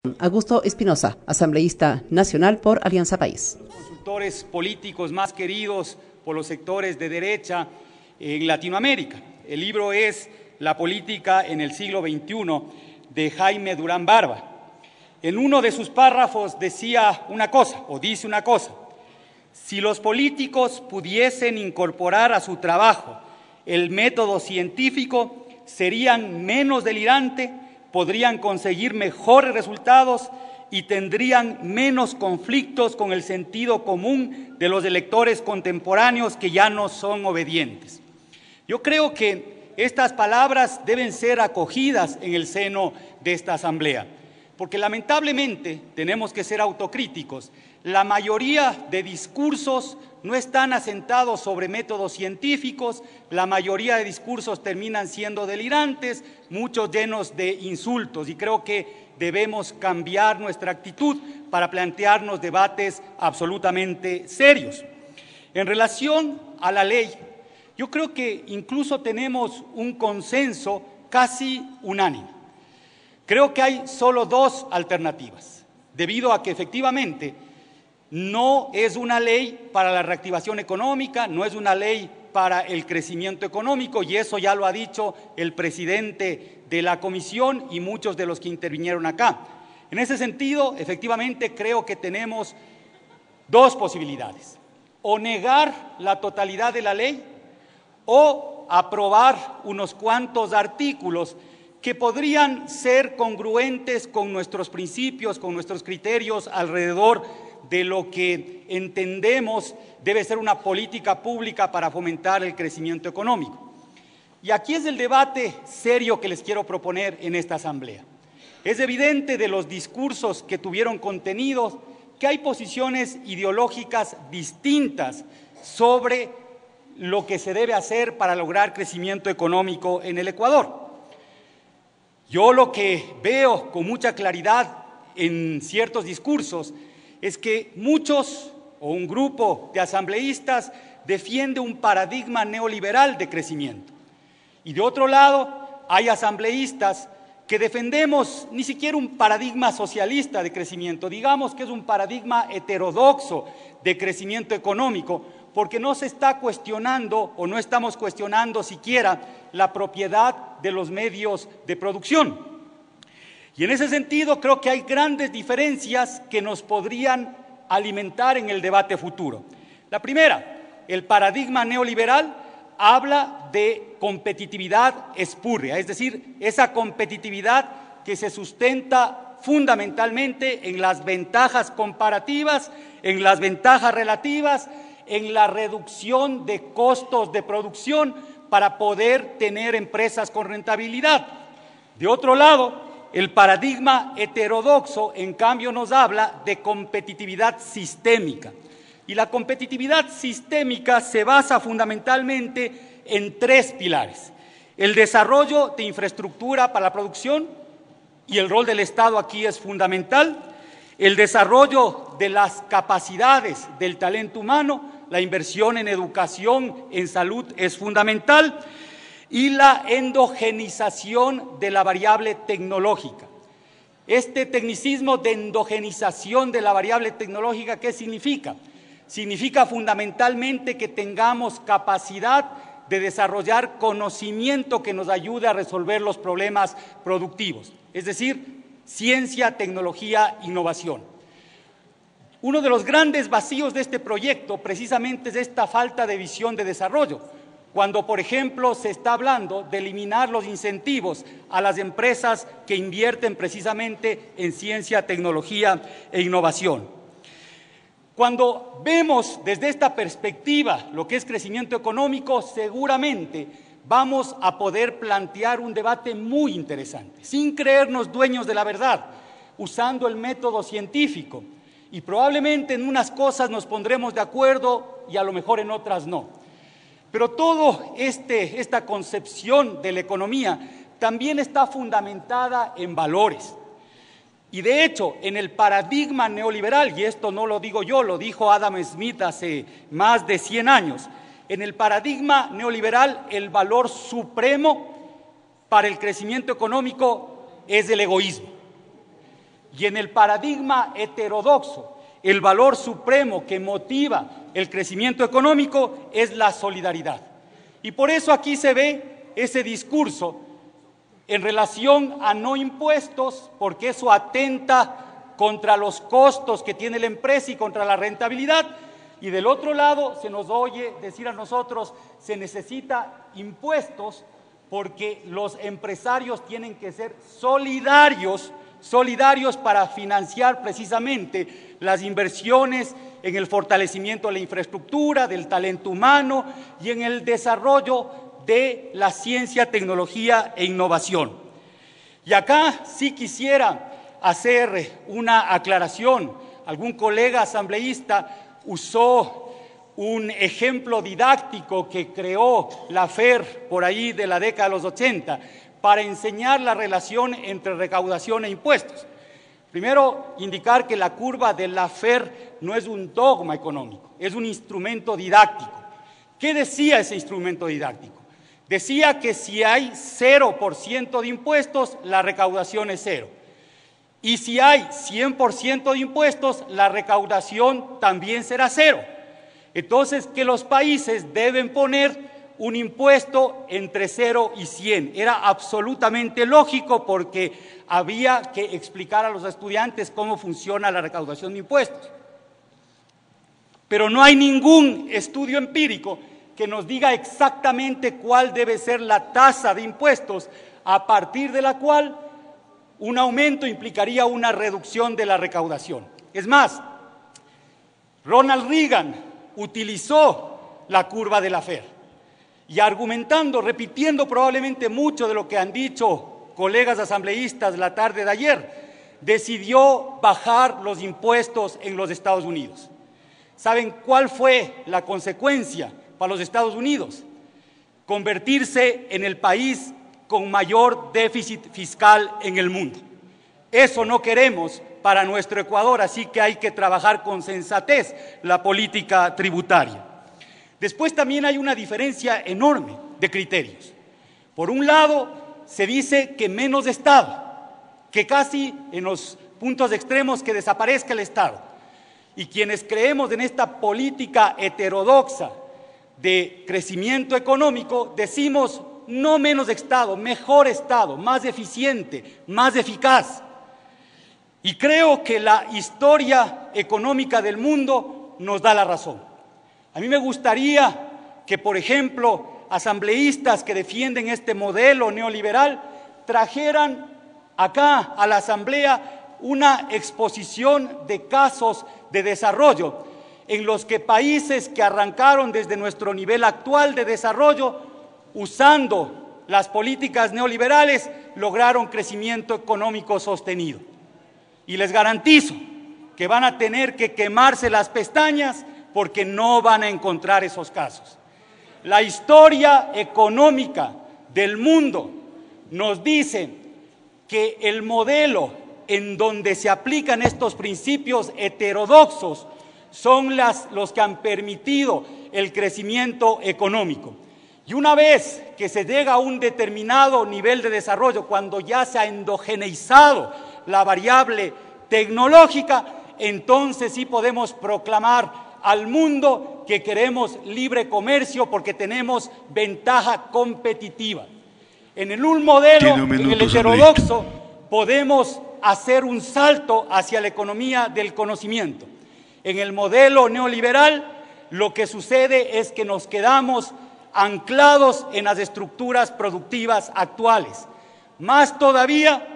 Augusto Espinosa, asambleísta nacional por Alianza País. Los consultores políticos más queridos por los sectores de derecha en Latinoamérica. El libro es La política en el siglo XXI, de Jaime Durán Barba. En uno de sus párrafos decía una cosa, o dice una cosa: si los políticos pudiesen incorporar a su trabajo el método científico, serían menos delirantes, podrían conseguir mejores resultados y tendrían menos conflictos con el sentido común de los electores contemporáneos que ya no son obedientes. Yo creo que estas palabras deben ser acogidas en el seno de esta Asamblea, porque lamentablemente tenemos que ser autocríticos. La mayoría de discursos no están asentados sobre métodos científicos, la mayoría de discursos terminan siendo delirantes, muchos llenos de insultos, y creo que debemos cambiar nuestra actitud para plantearnos debates absolutamente serios. En relación a la ley, yo creo que incluso tenemos un consenso casi unánime. Creo que hay solo dos alternativas, debido a que efectivamente no es una ley para la reactivación económica, no es una ley para el crecimiento económico, y eso ya lo ha dicho el presidente de la comisión y muchos de los que intervinieron acá. En ese sentido, efectivamente, creo que tenemos dos posibilidades: o negar la totalidad de la ley o aprobar unos cuantos artículos que podrían ser congruentes con nuestros principios, con nuestros criterios alrededor de lo que entendemos debe ser una política pública para fomentar el crecimiento económico. Y aquí es el debate serio que les quiero proponer en esta Asamblea. Es evidente de los discursos que tuvieron contenidos que hay posiciones ideológicas distintas sobre lo que se debe hacer para lograr crecimiento económico en el Ecuador. Yo lo que veo con mucha claridad en ciertos discursos es que muchos o un grupo de asambleístas defiende un paradigma neoliberal de crecimiento. Y de otro lado, hay asambleístas que defendemos ni siquiera un paradigma socialista de crecimiento, digamos que es un paradigma heterodoxo de crecimiento económico, porque no se está cuestionando o no estamos cuestionando siquiera la propiedad de los medios de producción. Y en ese sentido creo que hay grandes diferencias que nos podrían alimentar en el debate futuro. La primera, el paradigma neoliberal habla de competitividad espúrea, es decir, esa competitividad que se sustenta fundamentalmente en las ventajas comparativas, en las ventajas relativas, en la reducción de costos de producción para poder tener empresas con rentabilidad. De otro lado, el paradigma heterodoxo, en cambio, nos habla de competitividad sistémica. Y la competitividad sistémica se basa fundamentalmente en tres pilares: el desarrollo de infraestructura para la producción, y el rol del Estado aquí es fundamental; el desarrollo de las capacidades del talento humano, la inversión en educación, en salud es fundamental; y la endogenización de la variable tecnológica. Este tecnicismo de endogenización de la variable tecnológica, ¿qué significa? Significa fundamentalmente que tengamos capacidad de desarrollar conocimiento que nos ayude a resolver los problemas productivos, es decir, ciencia, tecnología, innovación. Uno de los grandes vacíos de este proyecto precisamente es esta falta de visión de desarrollo, cuando, por ejemplo, se está hablando de eliminar los incentivos a las empresas que invierten precisamente en ciencia, tecnología e innovación. Cuando vemos desde esta perspectiva lo que es crecimiento económico, seguramente vamos a poder plantear un debate muy interesante, sin creernos dueños de la verdad, usando el método científico. Y probablemente en unas cosas nos pondremos de acuerdo y a lo mejor en otras no. Pero toda esta concepción de la economía también está fundamentada en valores. Y de hecho, en el paradigma neoliberal, y esto no lo digo yo, lo dijo Adam Smith hace más de 100 años, en el paradigma neoliberal el valor supremo para el crecimiento económico es el egoísmo. Y en el paradigma heterodoxo, el valor supremo que motiva el crecimiento económico es la solidaridad. Y por eso aquí se ve ese discurso en relación a no impuestos, porque eso atenta contra los costos que tiene la empresa y contra la rentabilidad. Y del otro lado se nos oye decir a nosotros, se necesita impuestos porque los empresarios tienen que ser solidarios para financiar precisamente las inversiones en el fortalecimiento de la infraestructura, del talento humano y en el desarrollo de la ciencia, tecnología e innovación. Y acá sí quisiera hacer una aclaración. Algún colega asambleísta usó un ejemplo didáctico que creó la FER por ahí de la década de los 80 para enseñar la relación entre recaudación e impuestos. Primero, indicar que la curva de la FER no es un dogma económico, es un instrumento didáctico. ¿Qué decía ese instrumento didáctico? Decía que si hay 0% de impuestos, la recaudación es cero. Y si hay 100% de impuestos, la recaudación también será cero. Entonces, que los países deben poner un impuesto entre 0 y 100. Era absolutamente lógico porque había que explicar a los estudiantes cómo funciona la recaudación de impuestos. Pero no hay ningún estudio empírico que nos diga exactamente cuál debe ser la tasa de impuestos a partir de la cual un aumento implicaría una reducción de la recaudación. Es más, Ronald Reagan utilizó la curva de la FER y argumentando, repitiendo probablemente mucho de lo que han dicho colegas asambleístas la tarde de ayer, decidió bajar los impuestos en los Estados Unidos. ¿Saben cuál fue la consecuencia para los Estados Unidos? Convertirse en el país con mayor déficit fiscal en el mundo. Eso no queremos para nuestro Ecuador, así que hay que trabajar con sensatez la política tributaria. Después también hay una diferencia enorme de criterios. Por un lado, se dice que menos Estado, que casi en los puntos extremos que desaparezca el Estado. Y quienes creemos en esta política heterodoxa de crecimiento económico, decimos no menos Estado, mejor Estado, más eficiente, más eficaz. Y creo que la historia económica del mundo nos da la razón. A mí me gustaría que, por ejemplo, asambleístas que defienden este modelo neoliberal trajeran acá a la Asamblea una exposición de casos de desarrollo en los que países que arrancaron desde nuestro nivel actual de desarrollo, usando las políticas neoliberales, lograron crecimiento económico sostenido. Y les garantizo que van a tener que quemarse las pestañas porque no van a encontrar esos casos. La historia económica del mundo nos dice que el modelo en donde se aplican estos principios heterodoxos son los que han permitido el crecimiento económico. Y una vez que se llega a un determinado nivel de desarrollo, cuando ya se ha endogeneizado la variable tecnológica, entonces sí podemos proclamar al mundo que queremos libre comercio porque tenemos ventaja competitiva. En un modelo, en el heterodoxo, podemos hacer un salto hacia la economía del conocimiento. En el modelo neoliberal, lo que sucede es que nos quedamos anclados en las estructuras productivas actuales. Más todavía,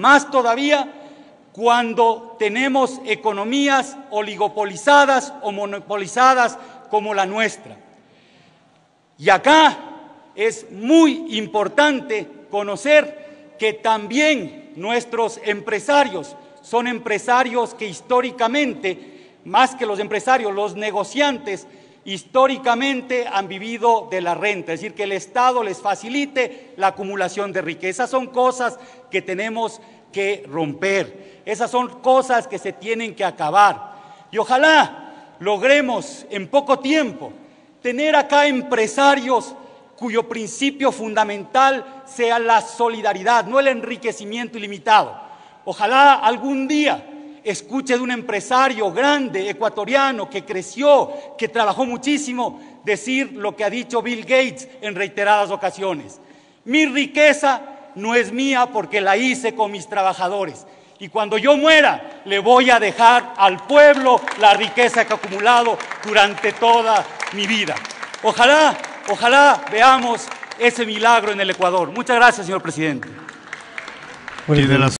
cuando tenemos economías oligopolizadas o monopolizadas como la nuestra. Y acá es muy importante conocer que también nuestros empresarios son empresarios que históricamente, más que los empresarios, los negociantes, históricamente han vivido de la renta, es decir, que el Estado les facilite la acumulación de riqueza. Esas son cosas que tenemos que romper, esas son cosas que se tienen que acabar. Y ojalá logremos en poco tiempo tener acá empresarios cuyo principio fundamental sea la solidaridad, no el enriquecimiento ilimitado. Ojalá algún día escuche de un empresario grande, ecuatoriano, que creció, que trabajó muchísimo, decir lo que ha dicho Bill Gates en reiteradas ocasiones. Mi riqueza no es mía porque la hice con mis trabajadores. Y cuando yo muera, le voy a dejar al pueblo la riqueza que he acumulado durante toda mi vida. Ojalá veamos ese milagro en el Ecuador. Muchas gracias, señor presidente.